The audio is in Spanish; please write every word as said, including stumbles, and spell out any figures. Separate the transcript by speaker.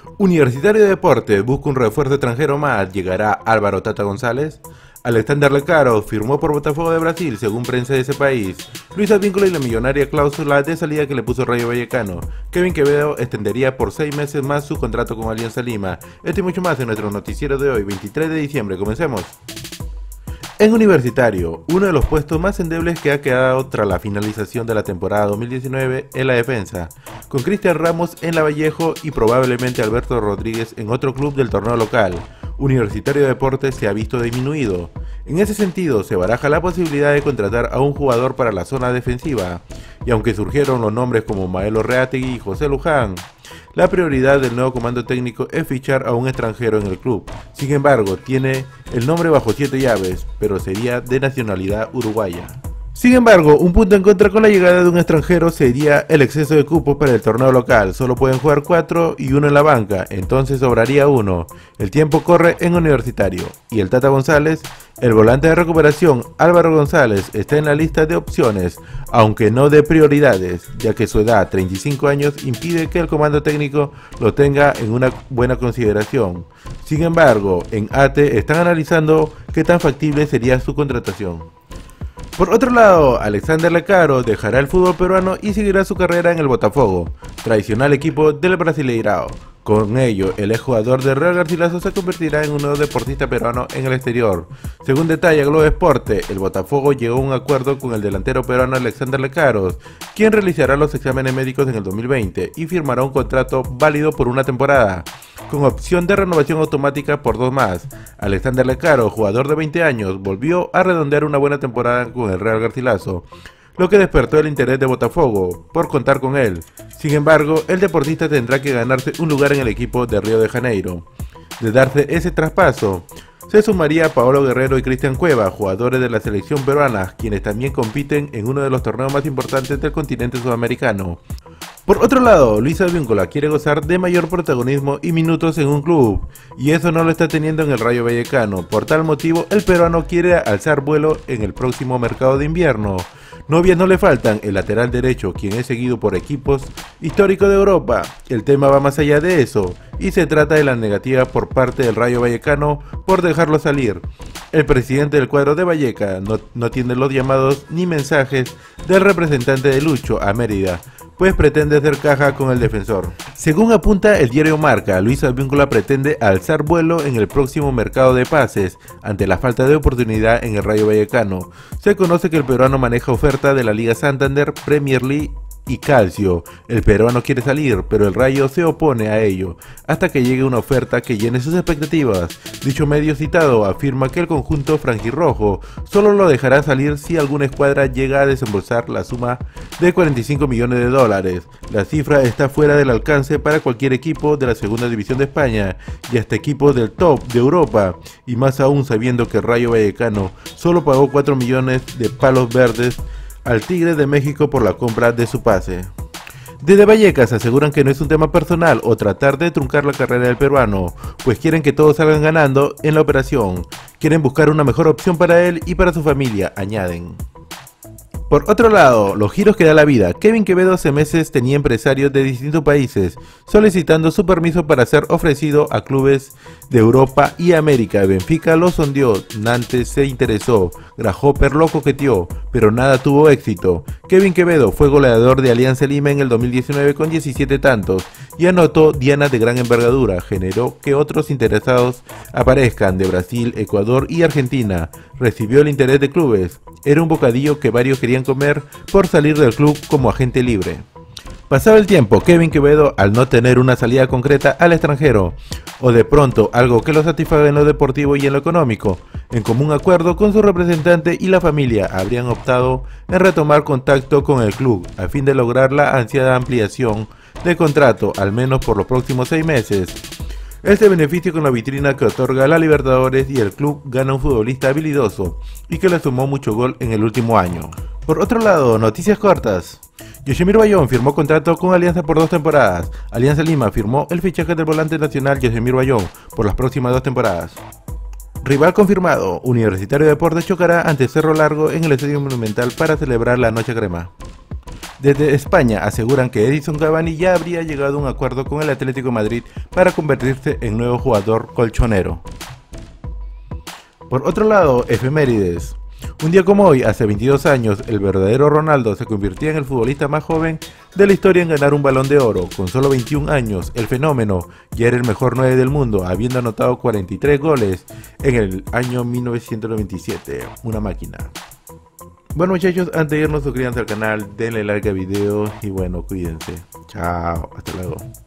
Speaker 1: Universitario de Deportes busca un refuerzo extranjero más. ¿Llegará Álvaro Tata González? Alexander Lecaro firmó por Botafogo de Brasil, según prensa de ese país. Luis Advíncula y la millonaria cláusula de salida que le puso Rayo Vallecano. Kevin Quevedo extendería por seis meses más su contrato con Alianza Lima. Esto y mucho más en nuestro noticiero de hoy, veintitrés de diciembre. Comencemos. En Universitario, uno de los puestos más endebles que ha quedado tras la finalización de la temporada dos mil diecinueve es la defensa, con Cristian Ramos en Lavallejo y probablemente Alberto Rodríguez en otro club del torneo local. Universitario de Deportes se ha visto disminuido. En ese sentido, se baraja la posibilidad de contratar a un jugador para la zona defensiva, y aunque surgieron los nombres como Maelo Reategui y José Luján, la prioridad del nuevo comando técnico es fichar a un extranjero en el club. Sin embargo, tiene el nombre bajo siete llaves, pero sería de nacionalidad uruguaya. Sin embargo, un punto en contra con la llegada de un extranjero sería el exceso de cupos para el torneo local. Solo pueden jugar cuatro y uno en la banca, entonces sobraría uno. El tiempo corre en Universitario. Y el Tata González, el volante de recuperación Álvaro González, está en la lista de opciones, aunque no de prioridades, ya que su edad, treinta y cinco años, impide que el comando técnico lo tenga en una buena consideración. Sin embargo, en A T E están analizando qué tan factible sería su contratación. Por otro lado, Alexander Lecaro dejará el fútbol peruano y seguirá su carrera en el Botafogo, tradicional equipo del Brasileirao. Con ello, el exjugador de Real Garcilaso se convertirá en un nuevo deportista peruano en el exterior. Según detalla Globo Esporte, el Botafogo llegó a un acuerdo con el delantero peruano Alexander Lecaro, quien realizará los exámenes médicos en el dos mil veinte y firmará un contrato válido por una temporada, con opción de renovación automática por dos más. Alexander Lecaro, jugador de veinte años, volvió a redondear una buena temporada con el Real Garcilaso, lo que despertó el interés de Botafogo por contar con él. Sin embargo, el deportista tendrá que ganarse un lugar en el equipo de Río de Janeiro. De darse ese traspaso, se sumaría Paolo Guerrero y Cristian Cueva, jugadores de la selección peruana, quienes también compiten en uno de los torneos más importantes del continente sudamericano. Por otro lado, Luis Advíncula quiere gozar de mayor protagonismo y minutos en un club, y eso no lo está teniendo en el Rayo Vallecano. Por tal motivo, el peruano quiere alzar vuelo en el próximo mercado de invierno. Novias no le faltan, el lateral derecho, quien es seguido por equipos históricos de Europa. El tema va más allá de eso, y se trata de la negativa por parte del Rayo Vallecano por dejarlo salir. El presidente del cuadro de Valleca no, no tiene los llamados ni mensajes del representante de Lucho a Mérida, pues pretende hacer caja con el defensor. Según apunta el diario Marca, Luis Advíncula pretende alzar vuelo en el próximo mercado de pases ante la falta de oportunidad en el Rayo Vallecano. Se conoce que el peruano maneja oferta de la Liga Santander, Premier League y Calcio. El peruano quiere salir, pero el Rayo se opone a ello, hasta que llegue una oferta que llene sus expectativas. Dicho medio citado afirma que el conjunto franjirrojo solo lo dejará salir si alguna escuadra llega a desembolsar la suma de cuarenta y cinco millones de dólares. La cifra está fuera del alcance para cualquier equipo de la segunda división de España y hasta equipos del top de Europa, y más aún sabiendo que el Rayo Vallecano solo pagó cuatro millones de palos verdes al Tigre de México por la compra de su pase. Desde Vallecas aseguran que no es un tema personal o tratar de truncar la carrera del peruano, pues quieren que todos salgan ganando en la operación. Quieren buscar una mejor opción para él y para su familia, añaden. Por otro lado, los giros que da la vida. Kevin Quevedo hace meses tenía empresarios de distintos países solicitando su permiso para ser ofrecido a clubes de Europa y América. Benfica lo sondeó, Nantes se interesó, Grasshopper lo coqueteó, pero nada tuvo éxito. Kevin Quevedo fue goleador de Alianza Lima en el dos mil diecinueve con diecisiete tantos y anotó dianas de gran envergadura. Generó que otros interesados aparezcan de Brasil, Ecuador y Argentina. Recibió el interés de clubes. Era un bocadillo que varios querían comer por salir del club como agente libre. Pasaba el tiempo, Kevin Quevedo, al no tener una salida concreta al extranjero, o de pronto algo que lo satisfaga en lo deportivo y en lo económico, en común acuerdo con su representante y la familia, habrían optado en retomar contacto con el club a fin de lograr la ansiada ampliación de contrato, al menos por los próximos seis meses. Este beneficio con la vitrina que otorga la Libertadores, y el club gana un futbolista habilidoso y que le sumó mucho gol en el último año. Por otro lado, noticias cortas. Yosemir Bayón firmó contrato con Alianza por dos temporadas. Alianza Lima firmó el fichaje del volante nacional Yosemir Bayón por las próximas dos temporadas. Rival confirmado, Universitario de Deportes chocará ante Cerro Largo en el Estadio Monumental para celebrar la Noche Crema. Desde España aseguran que Edinson Cavani ya habría llegado a un acuerdo con el Atlético de Madrid para convertirse en nuevo jugador colchonero. Por otro lado, efemérides. Un día como hoy, hace veintidós años, el verdadero Ronaldo se convirtió en el futbolista más joven de la historia en ganar un Balón de Oro. Con solo veintiún años, el fenómeno ya era el mejor nueve del mundo, habiendo anotado cuarenta y tres goles en el año mil novecientos noventa y siete. Una máquina. Bueno muchachos, antes de irnos suscríbanse al canal, denle like al video y bueno, cuídense. Chao, hasta luego.